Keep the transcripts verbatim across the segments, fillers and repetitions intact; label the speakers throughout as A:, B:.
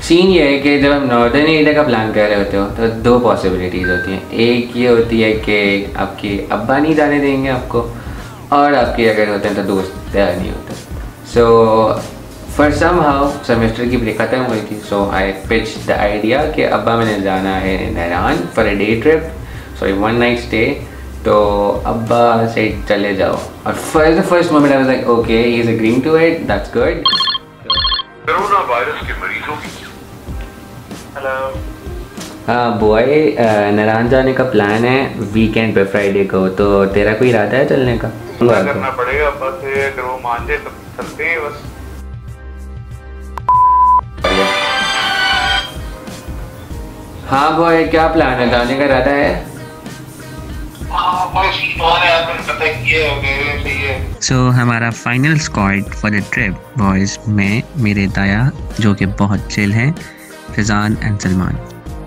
A: Scene ये है कि जब हम नॉर्दर्न एरिया का प्लान कर रहे होते हो तो दो पॉसिबिलिटीज़ होती हैं। एक ये होती है कि आपके अब्बा नहीं जाने देंगे आपको, और आपके अगर होते हैं तो दोस्त तैयार नहीं होते। So for somehow semester की ब्रेक ख़त्म हुई थी, so I pitch the idea कि अब्बा मैंने जाना है Naran for a day trip, sorry one night stay. तो अब्बा से चले जाओ, और first the first moment I was like okay he is agreeing to it, that's good.
B: Corona virus के मरीजों की हेलो
A: हाँ बॉय, नारायण जाने का प्लान है वीकेंड पे, फ्राइडे को। तो तेरा कोई इरादा है चलने का?
B: क्या करना पड़ेगा बस, अगर वो मान जाए तो चलते हैं बस।
A: हाँ बॉय, क्या प्लान है? जाने का इरादा है? सो so, हमारा final squad for the trip boys में मेरे दाया जो कि बहुत चिल हैं, फिजान एंड सलमान।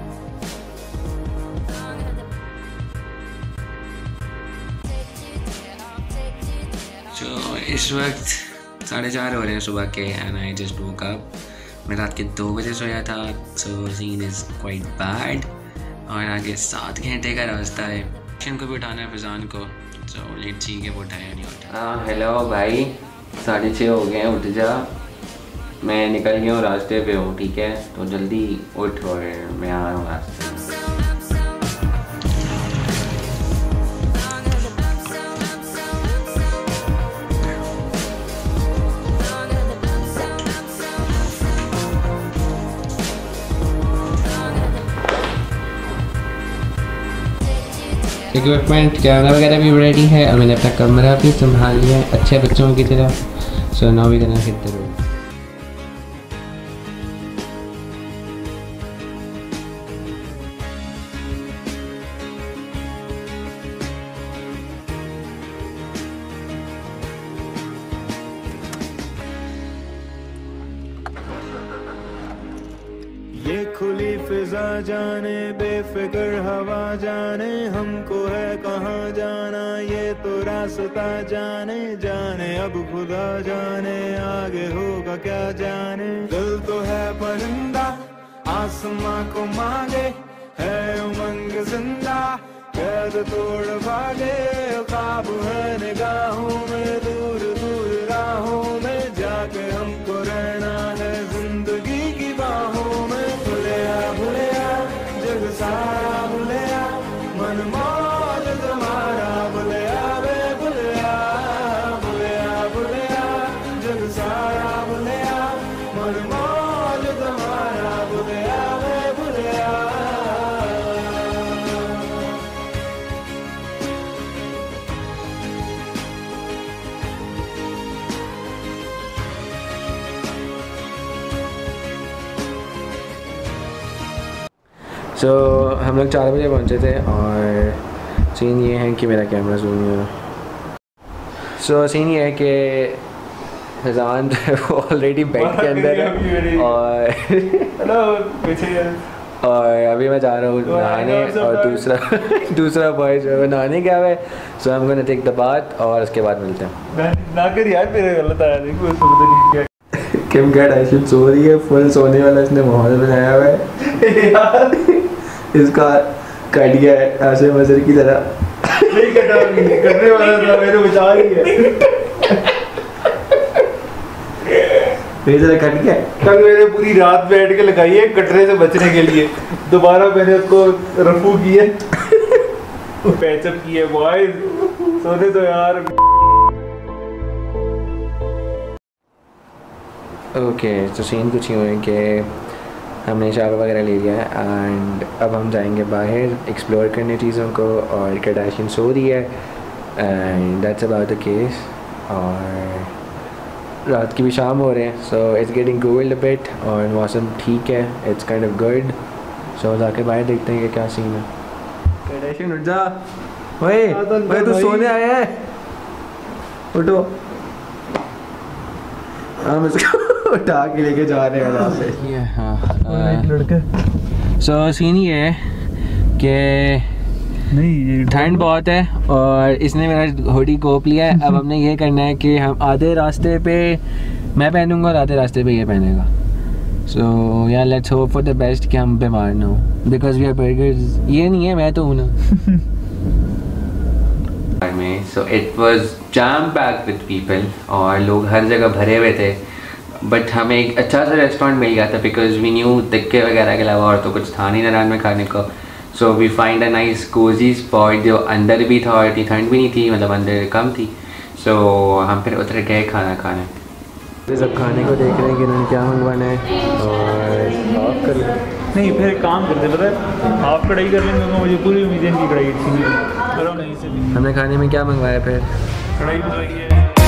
A: तो इस वक्त साढ़े चार हो रहे हैं सुबह के, and I just woke up. मैं रात के दो बजे सोया था, so scene is quite bad, और आगे सात घंटे का रास्ता है। को भी उठाना है फिजान को, सो लेट्स सी कि वो उठाया नहीं उठा। हाँ हेलो भाई, साढ़े छः हो गए हैं, उठ जा। मैं निकल गया हूँ, रास्ते पे हूँ, ठीक है? तो जल्दी उठ और मैं आ रहा हूँ रास्ते में। इक्विपमेंट कैमरा वगैरह भी रेडी है, और मैंने अपना कमरा भी संभाल लिया है अच्छे बच्चों की तरह। So now we gonna hit the road.
C: ये खुली फिजा जाने, बेफिक्र हवा जाने, हमको है कहाँ जाना, ये तो रास्ता जाने जाने, अब खुदा जाने आगे होगा क्या जाने। दिल तो है परिंदा आसमां को मांगे, है उमंग जिंदा कैद तोड़ भागे, ख्वाब है निगाहों में, दूर दूर राहों में जाके हमको रहना है जिंदगी की बाहों में। भुलिया भुलिया जग सारा भुलिया, मन मौज तुम्हारा भुलिया वे भुलिया, भुलिया भुलिया जग सारा भुलिया, मन मौज तुम्हारा भुलिया वे भुलिया।
A: सो so, हम लोग चार बजे पहुँचे थे, और सीन ये है कि मेरा कैमरा जूम नहीं हो रहा। सो सीन ये है कि फैज़ान वो ऑलरेडी बेड के अंदर है, और
C: हेलो पीछे,
A: और अभी मैं जा रहा हूँ नहाने, और दूसरा दूसरा बॉय जो है नहाने गया हुआ है। सो हम गोना टेक द बात, और उसके बाद मिलते हैं।
C: ना कर यार, मेरे गलत आया, देखो समझ नहीं क्या।
A: किम कार्दाशियन सो रही है, फुल सोने वाला इसने माहौल बनाया हुआ है यार। इसका कट गया है ऐसे मजर की तरह।
C: नहीं कटा, कटने वाला था, मेरे बचा रही है।
A: मेरी तरह कट गया।
C: कल मैंने पूरी रात बैठ के लगाई है कटने से बचने के लिए, दोबारा मैंने उसको रफू किए, पैचअप किए। बॉयज सोने तो यार।
A: ओके तो सीन कुछ ही हुए कि हमने शावर वगैरह ले लिया है, एंड अब हम जाएंगे बाहर एक्सप्लोर करने चीज़ों को, और कार्दाशियन सो रही है, and that's about the case. और रात की भी शाम हो रहे हैं, so it's getting cooled a bit, और मौसम ठीक है, it's kind of good. So जाके बाहर देखते हैं कि क्या सीन है। कार्दाशियन उठ जा, ओए ओए तू सोने आया है, उठो। हम इसको उठा के लेके जा रहे हैं यहाँ से। हाँ
C: लड़का।
A: सो सीन ये है कि
C: नहीं
A: ठंड बहुत है, और इसने मेरा हुडी कोप लिया है। अब हमने ये करना है कि हम आधे रास्ते पे मैं पहनूंगा और आधे रास्ते पे ये पहनेगा। So yeah let's hope for the best कि हम बीमार ना हो, बिकॉज वी आर बर्गर्स। ये नहीं है, मैं तो हूँ ना में। So it was jam packed with people और लोग हर जगह भरे हुए थे, बट हमें एक अच्छा सा रेस्टोरेंट मिल गया था बिकॉज वी न्यू टिक्के वगैरह के अलावा और तो कुछ था नहीं नारायण में खाने को। So we find a nice cosy spot जो अंदर भी था और इतनी ठंड भी नहीं थी, मतलब अंदर कम थी। सो so, हम फिर उतर गए खाना खाने। तो सब खाने को देख रहे हैं कि उन्होंने क्या मंगवाना है और हाफ कर
D: नहीं, फिर एक काम करते पता है, हाफ कढ़ाई कर लेंगे क्योंकि मुझे पूरी उम्मीद है इनकी कढ़ाई अच्छी करो नहीं से भी।
A: हमने खाने में क्या मंगवाया फिर?
D: कढ़ाई मंगवाई है।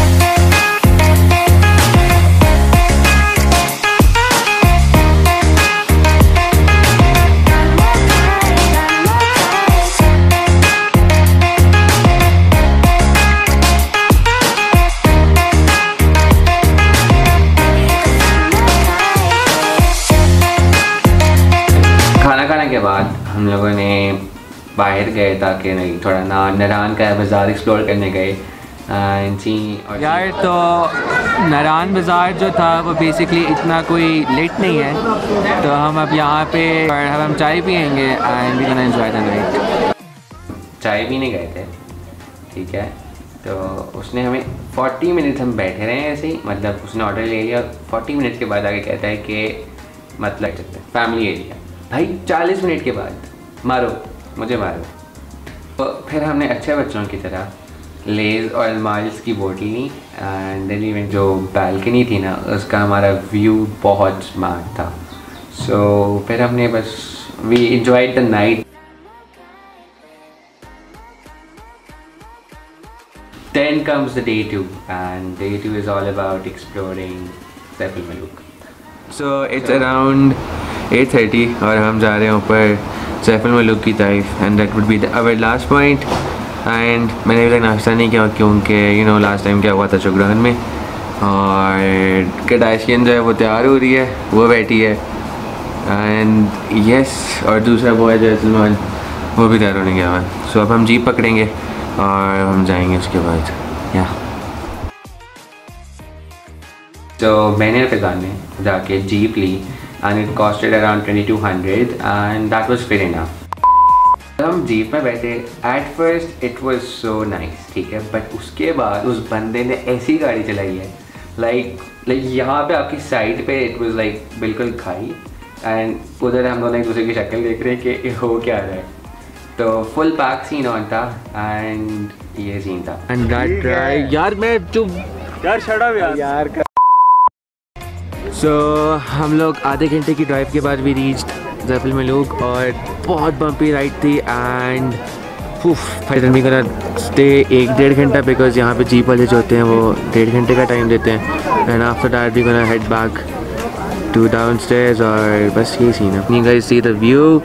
A: खाना खाने के बाद हम लोगों ने बाहर गए ताकि नहीं थोड़ा ना नारायण का बाज़ार एक्सप्लोर करने गए सी। और यार तो नारायण बाज़ार जो था वो बेसिकली इतना कोई लेट नहीं है, तो हम अब यहाँ पे अब हम चाय पियेंगे and we gonna enjoy the night. चाय पीने गए थे, ठीक है, तो उसने हमें चालीस मिनट हम बैठे रहे ऐसे ही, मतलब उसने ऑर्डर ले लिया, चालीस मिनट के बाद आगे कहता है कि मतलब फैमिली एरिया। भाई चालीस मिनट के बाद मारो मुझे मारो। तो फिर हमने अच्छे बच्चों की तरह लेज़ और माइल्स की बोतल ली एंड दिल्ली में जो बालकनी थी ना उसका हमारा व्यू बहुत स्मार्ट था। सो so, फिर हमने बस we enjoyed the night. Then comes the day two and day two is all about exploring Saiful Malook. So it's around eight thirty और हम जा रहे हैं ऊपर सैफुल मलूक की तारीफ and that would be our last point. And मैंने अभी तक नाश्ता नहीं किया क्योंकि यू नो लास्ट टाइम क्या हुआ था शुक्रान में, और कडाशियन जो है वो तैयार हो रही है, वो बैठी है एंड यस yes, और दूसरा बॉय जो है सलमान वो भी तैयार होने गया हुआ है। सो अब हम जीप पकड़ेंगे और हम जाएंगे उसके बाद या तो मैंने फिजान में जाके जीप ली and it costed around twenty two hundred and that was fair enough. हम जीप में बैठे, at first it was so nice, ठीक है, बट उसके बाद उस बंदे ने ऐसी गाड़ी चलाई है लाइक लाइक यहाँ पे आपकी साइड पे इट वाज लाइक बिल्कुल खाई एंड उधर हम दोनों एक दूसरे की शक्ल देख रहे हैं कि हो क्या रहा है। तो फुल पैक सीन ऑन था एंड ये सीन था एंड दैट ड्राइव यार मैं चुप
D: यार शट अप यार यार
A: सो so, हम लोग आधे घंटे की ड्राइव के बाद भी रीच्ड सैफुल मलूक और बहुत बम्पी राइड थी and finally we gonna stay एक डेढ़ घंटा बिकॉज यहाँ पे जीप वाले जो होते हैं वो डेढ़ घंटे का टाइम देते हैं and after that we gonna head back to downstairs और बस ये सीन है। You guys see the view.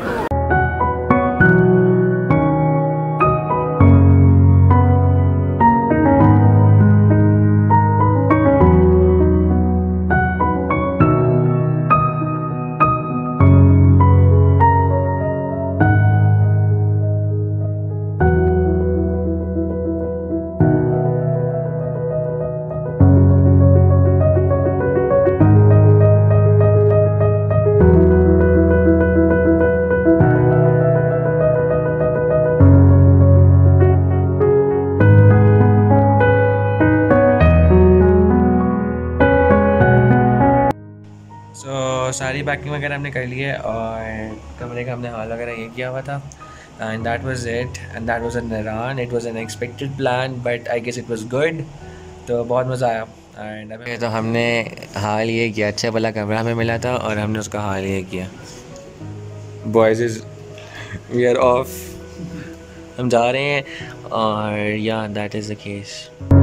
A: सारी पैकिंग वगैरह हमने कर ली है और कमरे का हमने हॉल वगैरह ये किया हुआ था and that was it and that was in Narayan. It was an expected plan but I guess it was good, तो बहुत मज़ा आया। एंड अभी तो हमने हाल ये किया, अच्छा भला कमरा हमें मिला था और हमने उसका हाल ये किया। Boys is we are off, हम जा रहे हैं और या दैट इज़ द केस।